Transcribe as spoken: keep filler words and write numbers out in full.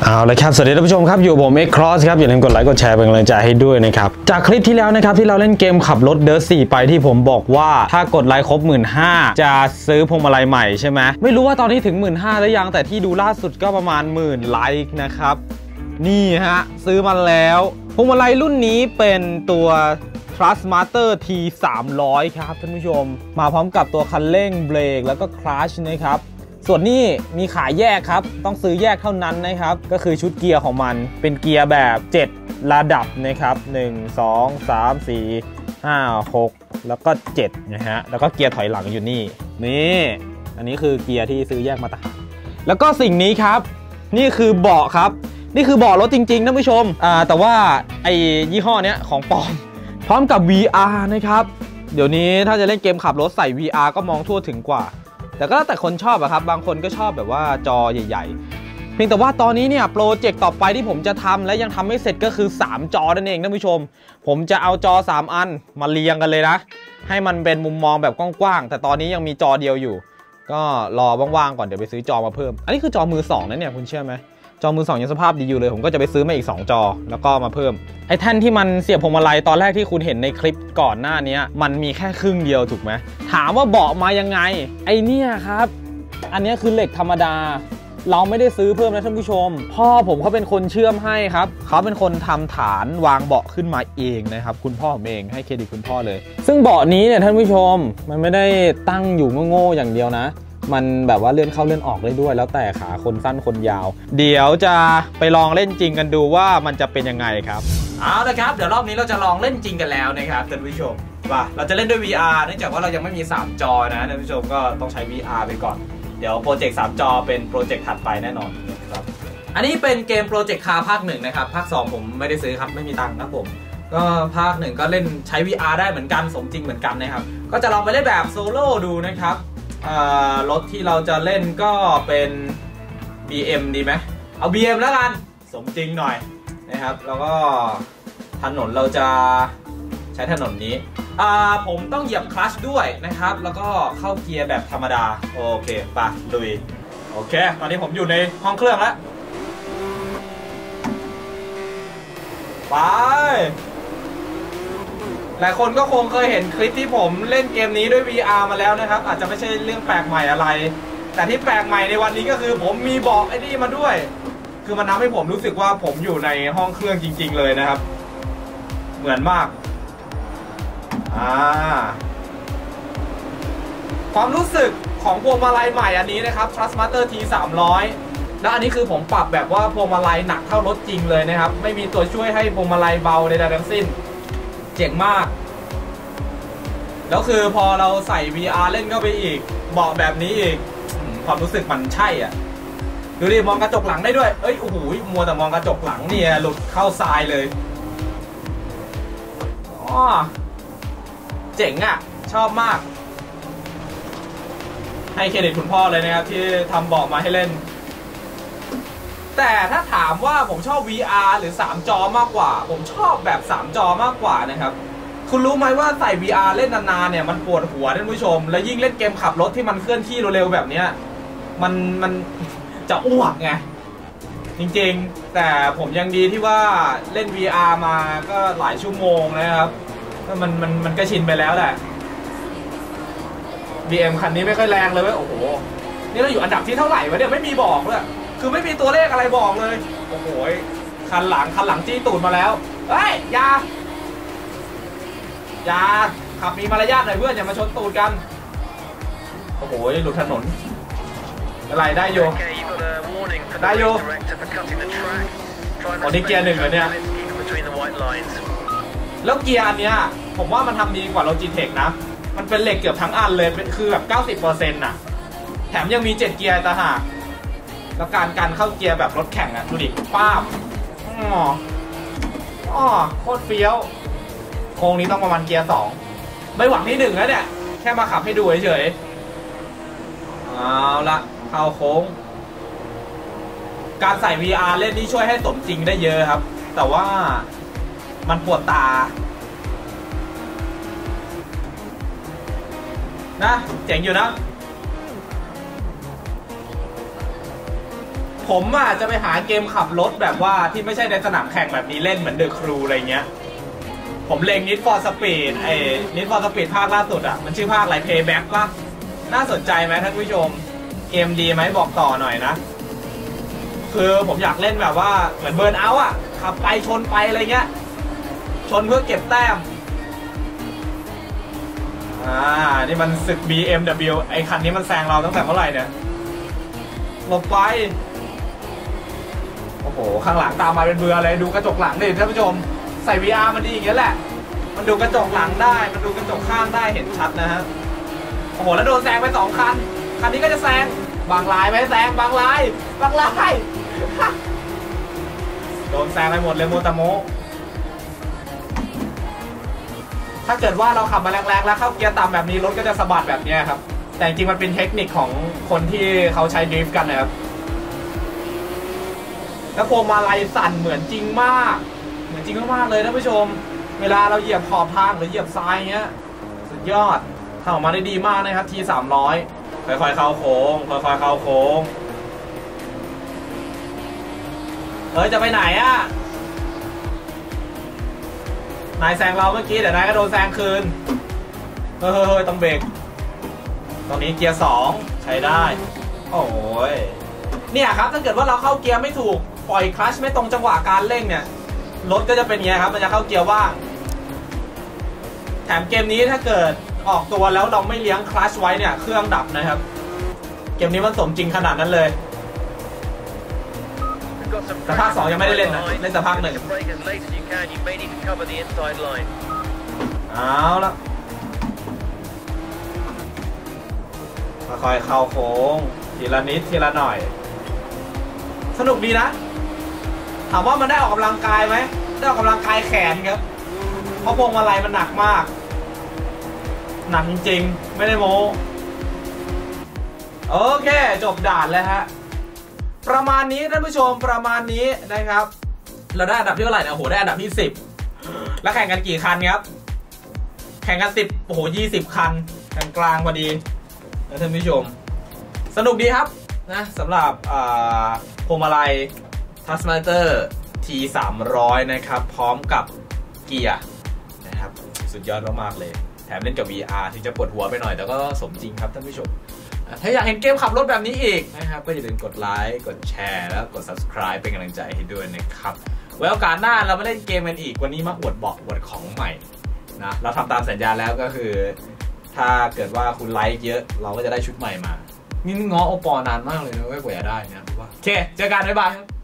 เอาละครับสวัสดีท่านผู้ชมครับอยู่ผม X Cross ครับอย่าลืมกดไลค์กดแชร์เป็นกำลังใจให้ด้วยนะครับจากคลิปที่แล้วนะครับที่เราเล่นเกมขับรถ Dirt สี่ไปที่ผมบอกว่าถ้ากดไลค์ครบ หนึ่งหมื่นห้าพัน จะซื้อพวงมาลัยใหม่ใช่ไหมไม่รู้ว่าตอนนี้ถึง หนึ่งหมื่นห้าพัน แล้วยังแต่ที่ดูล่าสุดก็ประมาณหมื่นไลค์นะครับนี่ฮะซื้อมาแล้วพวงมาลัยรุ่นนี้เป็นตัว Thrustmaster ที สามร้อย ครับท่านผู้ชมมาพร้อมกับตัวคันเร่งเบรกแล้วก็คลัตช์นะครับส่วนนี้มีขายแยกครับต้องซื้อแยกเท่านั้นนะครับก็คือชุดเกียร์ของมันเป็นเกียร์แบบเจ็ดระดับนะครับหนึ่ง สอง สาม สี่ ห้า หกแล้วก็เจ็ดนะฮะแล้วก็เกียร์ถอยหลังอยู่นี่นี่อันนี้คือเกียร์ที่ซื้อแยกมาต่างหากแล้วก็สิ่งนี้ครับนี่คือเบาะครับนี่คือเบาะรถจริงๆท่านผู้ชมอ่าแต่ว่าไอ้ยี่ห้อเนี้ยของปลอมพร้อมกับ วี อาร์ นะครับเดี๋ยวนี้ถ้าจะเล่นเกมขับรถใส่ วี อาร์ ก็มองทั่วถึงกว่าแต่ก็แล้วแต่คนชอบอะครับบางคนก็ชอบแบบว่าจอใหญ่ๆเพียงแต่ว่าตอนนี้เนี่ยโปรเจกต์ต่อไปที่ผมจะทำและยังทำไม่เสร็จก็คือสามจอนั่นเองท่านผู้ชมผมจะเอาจอสามอันมาเรียงกันเลยนะให้มันเป็นมุมมองแบบกว้างๆแต่ตอนนี้ยังมีจอเดียวอยู่ก็รอว่างๆก่อนเดี๋ยวไปซื้อจอมาเพิ่มอันนี้คือจอมือสองนะเนี่ยคุณเชื่อไหมจอมือสองยังสภาพดีอยู่เลยผมก็จะไปซื้อมาอีกสองจอแล้วก็มาเพิ่มไอ้แท่นที่มันเสียบพวงมาลัยตอนแรกที่คุณเห็นในคลิปก่อนหน้านี้มันมีแค่ครึ่งเดียวถูกไหมถามว่าเบาะมายังไงไอ้เนี่ยครับอันนี้คือเหล็กธรรมดาเราไม่ได้ซื้อเพิ่มนะท่านผู้ชมพ่อผมเขาเป็นคนเชื่อมให้ครับเขาเป็นคนทำฐานวางเบาะขึ้นมาเองนะครับคุณพ่อผมเองให้เครดิตคุณพ่อเลยซึ่งเบาะนี้เนี่ยท่านผู้ชมมันไม่ได้ตั้งอยู่โง่ๆอย่างเดียวนะมันแบบว่าเลื่อนเข้าเลื่อนออกได้ด้วยแล้วแต่ขาคนสั้นคนยาวเดี๋ยวจะไปลองเล่นจริงกันดูว่ามันจะเป็นยังไงครับเอาละครับเดี๋ยวรอบนี้เราจะลองเล่นจริงกันแล้วนะครับท่านผู้ชมว่าเราจะเล่นด้วย วี อาร์ เนื่องจากว่าเรายังไม่มีสามจอนะท่านผู้ชมก็ต้องใช้ วี อาร์ ไปก่อนเดี๋ยวโปรเจกต์สามจอเป็นโปรเจกต์ถัดไปแน่นอนครับอันนี้เป็นเกมโปรเจกต์คาร์ภาคหนึ่งนะครับภาคสองผมไม่ได้ซื้อครับไม่มีตังค์ครับผมก็ภาคหนึ่งก็เล่นใช้ วี อาร์ ได้เหมือนกันสมจริงเหมือนกันนะครับก็จะลองไปเล่นแบบโซโล่ดูนะครับรถที่เราจะเล่นก็เป็น บี เอ็ม ดีไหมเอา บี เอ็ม แล้วกันสมจริงหน่อยนะครับแล้วก็ถนนเราจะใช้ถนนนี้ผมต้องเหยียบคลัตช์ด้วยนะครับแล้วก็เข้าเกียร์แบบธรรมดาโอเคไปลุยโอเคตอนนี้ผมอยู่ในห้องเครื่องแล้วไปหลายคนก็คงเคยเห็นคลิปที่ผมเล่นเกมนี้ด้วย วี อาร์ มาแล้วนะครับอาจจะไม่ใช่เรื่องแปลกใหม่อะไรแต่ที่แปลกใหม่ในวันนี้ก็คือผมมีเบาะไอ้นี่มาด้วยคือมันทำให้ผมรู้สึกว่าผมอยู่ในห้องเครื่องจริงๆเลยนะครับเหมือนมากอ่าความรู้สึกของพวงมาลัยใหม่อันนี้นะครับ Thrustmaster ที สามร้อย แล้วอันนี้คือผมปรับแบบว่าพวงมาลัยหนักเท่ารถจริงเลยนะครับไม่มีตัวช่วยให้พวงมาลัยเบาใดๆทั้งสิ้นเจ๋งมากแล้วคือพอเราใส่ วี อาร์ เล่นเข้าไปอีกเบาะแบบนี้อีกความรู้สึกมันใช่อ่ะดูดิมองกระจกหลังได้ด้วยเอ้ยโอ้โหมัวแต่มองกระจกหลังเนี่ยหลุดเข้าทรายเลยอ๋อเจ๋งอ่ะชอบมากให้เครดิตคุณพ่อเลยนะครับที่ทำเบาะมาให้เล่นแต่ถ้าถามว่าผมชอบ วี อาร์ หรือสามจอมากกว่าผมชอบแบบสามจอมากกว่านะครับคุณรู้ไหมว่าใส่ วี อาร์ เล่นนานๆเนี่ยมันปวดหัวท่านผู้ชมและยิ่งเล่นเกมขับรถที่มันเคลื่อนที่เร็วๆแบบนี้มันมันจะอ้วกไงจริงๆแต่ผมยังดีที่ว่าเล่น วี อาร์ มาก็หลายชั่วโมงนะครับก็มันมันมันก็ชินไปแล้วแหละ บี เอ็ม คันนี้ไม่ค่อยแรงเลยเว้ยโอ้โหนี่เราอยู่อันดับที่เท่าไหร่วะเนี่ยไม่มีบอกเลยคือไม่มีตัวเลขอะไรบอกเลยโอ้โหคันหลังคันหลังจี้ตูดมาแล้วเฮ้ยอย่าอย่าขับมีมารยาทหน่อยเพื่อนอย่ามาชนตูดกันโอ้โหหลุดถนนอะไรได้โยได้โยตอนนี้เกียร์หนึ่งเลยเนี่ยแล้วเกียร์อันเนี้ยผมว่ามันทำดีกว่า Logitech นะมันเป็นเหล็กเกือบทั้งอันเลยคือแบบ เก้าสิบเปอร์เซ็นต์ น่ะแถมยังมีเจ็ดเกียร์ต่างหากแล้วการการเข้าเกียร์แบบรถแข่งอ่ะดูดิป้าบอ๋ออ๋อโคตรเฟี้ยวโค้งนี้ต้องประมาณเกียร์สองไม่หวังที่หนึ่งแล้วเนี่ยแค่มาขับให้ดูเฉยๆเอาละเข้าโค้งการใส่ วี อาร์ เล่นนี่ช่วยให้สมจริงได้เยอะครับแต่ว่ามันปวดตานะเจ๋งอยู่นะผผมอ่ะจะไปหาเกมขับรถแบบว่าที่ไม่ใช่ในสนามแข่งแบบนี้เล่นเหมือนเดอะครูอะไรเงี้ยผมเล็ง Need for Speed ไอ้ Need for Speed ภาคล่าสุดอ่ะมันชื่อภาคอะไร Payback ป่ะน่าสนใจไหมท่านผู้ชมเกมดีไหมบอกต่อหน่อยนะคือผมอยากเล่นแบบว่าเหมือนเบิร์นเอาท์อ่ะขับไปชนไปอะไรเงี้ยชนเพื่อเก็บแต้มอ่านี่มันศึก บี เอ็ม ดับเบิลยู ไอ้คันนี้มันแซงเราตั้งแต่เมื่อไหร่เนี่ยหลบไปโอ้โหข้างหลังตามมาเป็นเบือเลยดูกระจกหลังดิท่านผู้ชมใส่ วี อาร์ มันดีอย่างเงี้ยแหละมันดูกระจกหลังได้มันดูกระจกข้างได้เห็นชัดนะฮะโอ้โหแล้วโดนแซงไปสองคันคันนี้ก็จะแซงบางลายไหมแซงบางลายบางลายโดนแซงไปหมดเลยโมตาโมถ้าเกิดว่าเราขับมาแรงๆแล้วเข้าเกียร์ต่ำแบบนี้รถก็จะสะบัดแบบนี้ครับแต่จริงๆมันเป็นเทคนิคของคนที่เขาใช้ดริฟต์กันนะครับแล้วพวงมาลัยสั่นเหมือนจริงมากเหมือนจริงมากๆเลยท่านผู้ชมเวลาเราเหยียบขอบทางหรือเหยียบทรายเงี้ยสุดยอดทำออกมาได้ดีมากนะครับทีสามร้อยค่อยๆเข้าโค้งค่อยๆเข้าโค้งเฮ้ยจะไปไหนอะนายแซงเราเมื่อกี้เดี๋ยวนายก็โดนแซงคืนเฮ้ยต้องเบรกตรงนี้เกียร์สองใช้ได้โอ้ยเนี่ยครับถ้าเกิดว่าเราเข้าเกียร์ไม่ถูกปล่อยคลัตช์ไม่ตรงจังหวะการเร่งเนี่ยรถก็จะเป็นอย่างนี้ครับมันจะเข้าเกียร์ว่างแถมเกมนี้ถ้าเกิดออกตัวแล้วเราไม่เลี้ยงคลัตช์ไว้เนี่ยเครื่องดับนะครับเกมนี้มันสมจริงขนาดนั้นเลยแต่ภาคสองยังไม่ได้เล่นนะเล่นแต่ภาคหนึ่งเอาละค่อยๆเข้าโค้งทีละนิดทีละหน่อยสนุกดีนะถามว่ามันได้ออกกำลังกายไหมได้ออกกำลังกายแขนครับเพราะพวงมาลัยมันหนักมากหนักจริงๆไม่ได้โม้โอเคจบด่านแล้วฮะประมาณนี้ท่านผู้ชมประมาณนี้นะครับเราได้อันดับที่เท่าไหร่เนี่ยโอ้โหได้อันดับที่สิบแล้วแข่งกันกี่คันครับแข่งกันสิบโอ้โหยี่สิบคันกลางกลางพอดีนะท่านผู้ชมสนุกดีครับนะสำหรับพวงมาลัย Taskmaster ที สามร้อยนะครับพร้อมกับเกียร์นะครับสุดยอดมากๆเลยแถมเล่นกับ วี อาร์ ที่จะปวดหัวไปหน่อยแต่ก็สมจริงครับท่านผู้ชมถ้าอยากเห็นเกมขับรถแบบนี้อีกนะครับก็อย่าลืมกดไลค์กดแชร์แล้วกด ซับสไครบ์ เป็นกำลังใจให้ด้วยนะครับไว้โอกาสหน้าเรามาเล่นเกมกันอีกวันนี้มาอวดบอกอวดของใหม่นะเราทำตามสัญญาแล้วก็คือถ้าเกิดว่าคุณไลค์เยอะเราก็จะได้ชุดใหม่มานี่ง้อโอปอนานมากเลยนะกว่าจะได้นะรู้ป่ะโอเคเจอกันบ๊ายบายครับ